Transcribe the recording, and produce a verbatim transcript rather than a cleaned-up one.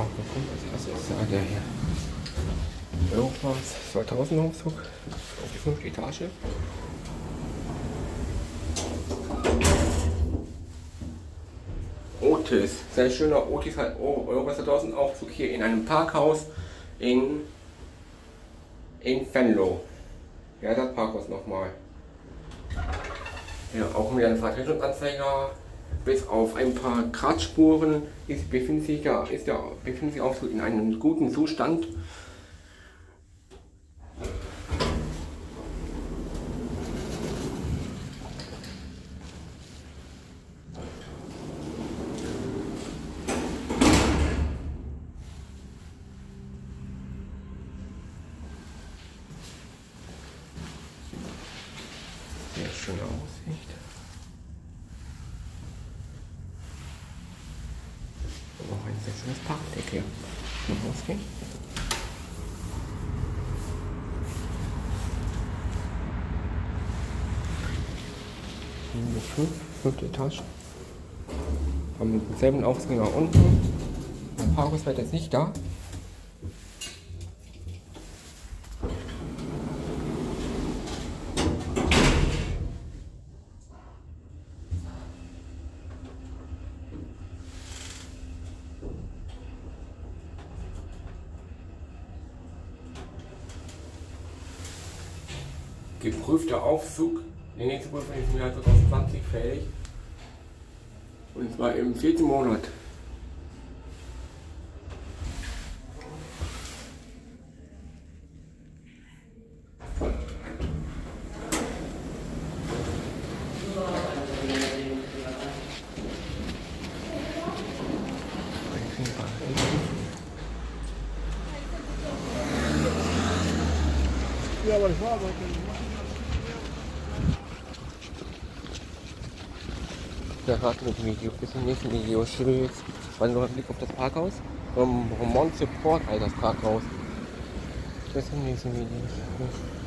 auch gekommen. Als erstes ist ja der hier. Europass zweitausend Aufzug auf die fünfte Etage. Otis, sehr schöner Otis Europass zweitausend Aufzug hier in einem Parkhaus in, in Venlo. Ja, das Parkhaus nochmal. Ja, auch mit einem Fahrtrichtungsanzeiger. Bis auf ein paar Kratzspuren ist, befindet, sich ja, ist der, befindet sich auch in einem guten Zustand. Sehr schöne Aussicht. Noch ein sehr schönes Parkdeck hier. Mal rausgehen. fünf, fünfte Etage. Haben denselben Aufgang nach unten. Der Parkhaus wird jetzt nicht da. Geprüfter Aufzug, der nächste Prüfung ist im Jahr zwanzig zwanzig fällig. Und zwar im vierten Monat. Ja, aber das war aber Ja, warten mit dem Video. Bis zum nächsten Video. Tschüss. Wann noch ein Blick auf das Parkhaus? Vom Romont Support, halt das Parkhaus. Bis zum nächsten Video. Tschüss.